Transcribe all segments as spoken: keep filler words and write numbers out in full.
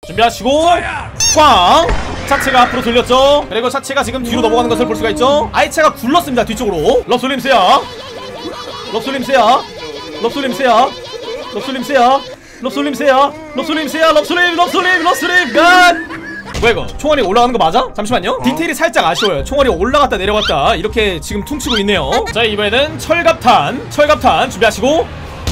준비하시고 꽝! 차체가 앞으로 돌렸죠. 그리고 차체가 지금 뒤로 넘어가는 것을 볼 수가 있죠. 아이차가 굴렀습니다. 뒤쪽으로. 럽솔림 세야. 럽솔림 세야. 럽솔림 세야. 럽솔림 세야. 럽솔림 세야. 럽솔림 세야. 럽솔림 럽솔림 럽솔림 간! 뭐야 이거? 총알이 올라가는 거 맞아? 잠시만요. 디테일이 살짝 아쉬워요. 총알이 올라갔다 내려갔다 이렇게 지금 퉁치고 있네요. 자, 이번에는 철갑탄. 철갑탄 준비하시고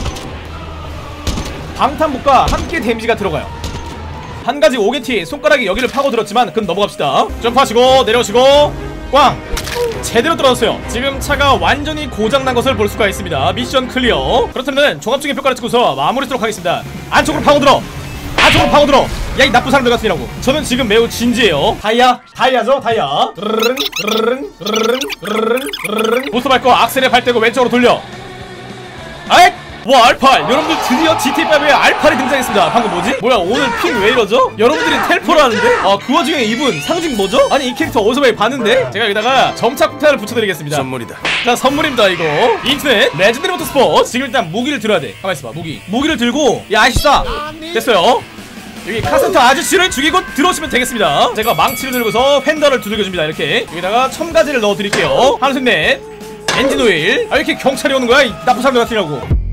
방탄복과 함께 데미지가 들어가요. 한 가지 오게티 손가락이 여기를 파고들었지만 그럼 넘어갑시다. 점프하시고 내려오시고 꽝! 제대로 떨어졌어요. 지금 차가 완전히 고장난 것을 볼 수가 있습니다. 미션 클리어. 그렇다면 종합적인 평가를 찍고서 마무리하도록 하겠습니다. 안쪽으로 파고들어! 안쪽으로 파고들어! 야, 이 나쁜 사람들 같으니라고. 저는 지금 매우 진지해요. 다이아 다이아죠 다이아. 르르릉 르르릉 르르릉 르르릉 르르릉 부스터 밟고 악셀에 발 떼고 왼쪽으로 돌려. 아잇! 와, 알팔! 여러분들 드디어 지티에이 파이브에 알팔이 등장했습니다. 방금 뭐지? 뭐야, 오늘 핑 왜 이러죠? 여러분들이 텔포를 하는데? 아, 그 와중에 이분 상징 뭐죠? 아니, 이 캐릭터 어디서 많이 봤는데? 제가 여기다가 점착폭탄을 붙여드리겠습니다. 선물이다. 자, 선물입니다 이거. 인터넷 레전드리 모터스포츠. 지금 일단 무기를 들어야 돼. 가만히 있어봐. 무기 무기를 들고 야, 아저씨 쏴! 됐어요. 여기 카센터 아저씨를 죽이고 들어오시면 되겠습니다. 제가 망치를 들고서 팬더를 두들겨줍니다. 이렇게 여기다가 첨가제를 넣어드릴게요. 하나 셋넷 엔진오일. 아, 이렇게 경찰이 오는 거야? 이 나쁜 사람들 같으라고.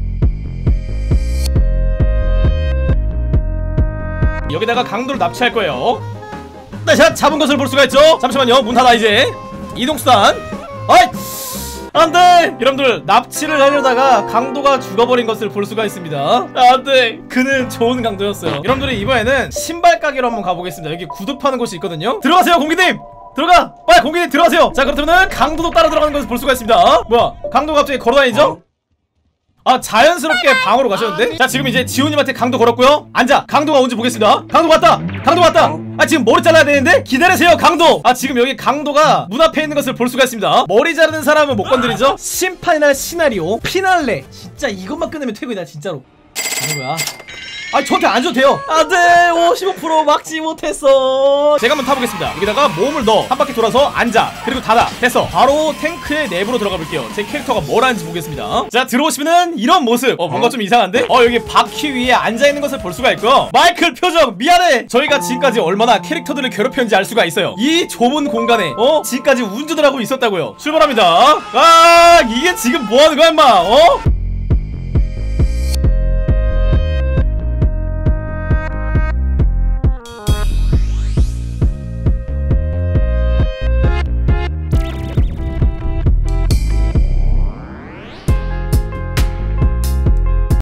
여기다가 강도를 납치할 거예요. 네, 자, 잡은 것을 볼 수가 있죠. 잠시만요. 문 닫아 이제. 이동수단. 아이! 안돼! 여러분들, 납치를 하려다가 강도가 죽어버린 것을 볼 수가 있습니다. 안돼! 그는 좋은 강도였어요. 여러분들이 이번에는 신발 가게로 한번 가보겠습니다. 여기 구두 파는 곳이 있거든요. 들어가세요, 공기님! 들어가! 빨리 공기님 들어가세요! 자, 그렇다면 강도도 따라 들어가는 것을 볼 수가 있습니다. 뭐야? 강도가 갑자기 걸어다니죠? 아, 자연스럽게 방으로 가셨는데? 자, 지금 이제 지훈님한테 강도 걸었고요. 앉아! 강도가 온지 보겠습니다. 강도 왔다! 강도 왔다! 아, 지금 머리 잘라야 되는데? 기다리세요, 강도! 아, 지금 여기 강도가 문 앞에 있는 것을 볼 수가 있습니다. 머리 자르는 사람은 못 건드리죠? 심판이나 시나리오 피날레. 진짜 이것만 끝내면 퇴근이다, 진짜로. 뭐야? 아, 저한테 안 줘도 돼요. 안돼! 오십오 퍼센트 막지 못했어. 제가 한번 타보겠습니다. 여기다가 몸을 넣어 한 바퀴 돌아서 앉아. 그리고 닫아. 됐어. 바로 탱크의 내부로 들어가 볼게요. 제 캐릭터가 뭘 하는지 보겠습니다. 자, 들어오시면은 이런 모습. 어, 뭔가 좀 이상한데? 어, 여기 바퀴 위에 앉아있는 것을 볼 수가 있고요. 마이클 표정 미안해. 저희가 지금까지 얼마나 캐릭터들을 괴롭혔는지 알 수가 있어요. 이 좁은 공간에 어? 지금까지 운전을 하고 있었다고요. 출발합니다. 아, 이게 지금 뭐하는 거야 임마. 어?